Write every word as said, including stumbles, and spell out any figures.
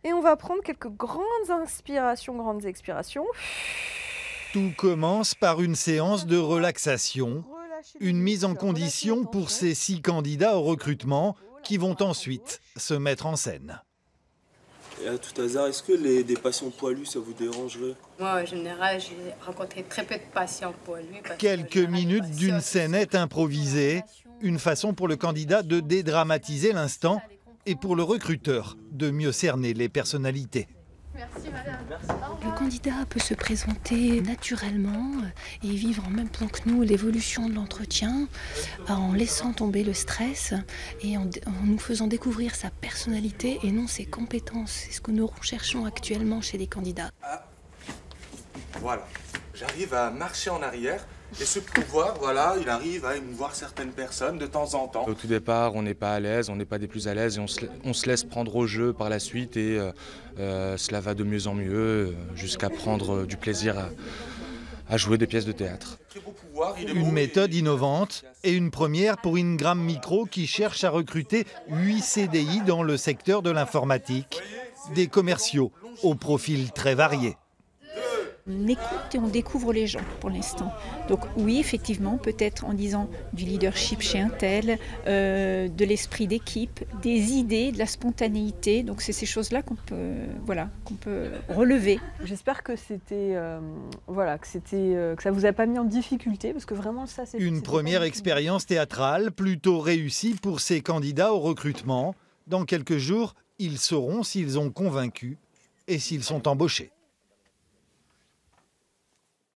Et on va prendre quelques grandes inspirations, grandes expirations. Tout commence par une séance de relaxation, Relâchez les une mise muscles, en relâchez les condition pour tensions. ces six candidats au recrutement qui vont ensuite se mettre en scène. Et à tout hasard, est-ce que les, des patients poilus, ça vous dérangerait? Moi, en général, j'ai rencontré très peu de patients poilus. parce Quelques qu'en général, les minutes patients d'une qui scénette sont- improvisée, une façon pour le candidat de dédramatiser l'instant et pour le recruteur de mieux cerner les personnalités. Le candidat peut se présenter naturellement et vivre en même temps que nous l'évolution de l'entretien en laissant tomber le stress et en, en nous faisant découvrir sa personnalité et non ses compétences. C'est ce que nous recherchons actuellement chez les candidats. Ah. Voilà, j'arrive à marcher en arrière et ce pouvoir, voilà, il arrive à émouvoir certaines personnes de temps en temps. Au tout départ, on n'est pas à l'aise, on n'est pas des plus à l'aise et on se, on se laisse prendre au jeu par la suite et euh, euh, cela va de mieux en mieux euh, jusqu'à prendre du plaisir à, à jouer des pièces de théâtre. Très beau pouvoir, il est Une beau, méthode il est- innovante et une première pour Ingram Micro qui cherche à recruter huit C D I dans le secteur de l'informatique, des commerciaux au profil très varié. On écoute et on découvre les gens pour l'instant. Donc oui, effectivement, peut-être en disant du leadership chez un tel, euh, de l'esprit d'équipe, des idées, de la spontanéité. Donc c'est ces choses-là qu'on peut, voilà, qu'on peut relever. J'espère que c'était, euh, voilà, que c'était, euh, que ça vous a pas mis en difficulté, parce que vraiment ça c'est Une c'était première pas du tout- expérience théâtrale plutôt réussie pour ces candidats au recrutement. Dans quelques jours, ils sauront s'ils ont convaincu et s'ils sont embauchés.